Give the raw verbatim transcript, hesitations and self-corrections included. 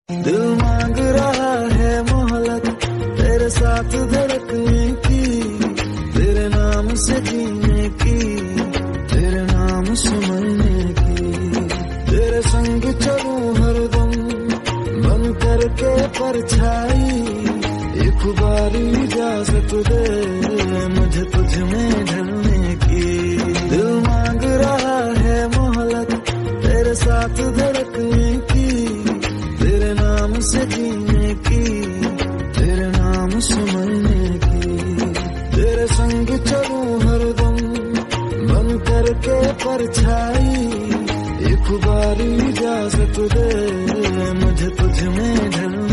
दिल मांग रहा है मोहलत तेरे साथ धड़कने की, तेरे नाम से जीने की, तेरे नाम से मरने की। तेरे संग चलूं हरदम बन करके परछाई, एक बारी इजाजत दे मुझे तुझ में ढलने की। दिल मांग रहा है मोहलत तेरे साथ धड़कने की, तेरे नाम से जीने की, तेरे नाम से मरने की। तेरे संग चलूं हरदम बन करके परछाई, एक बारी इजाजत दे मुझे तुझ में ढलने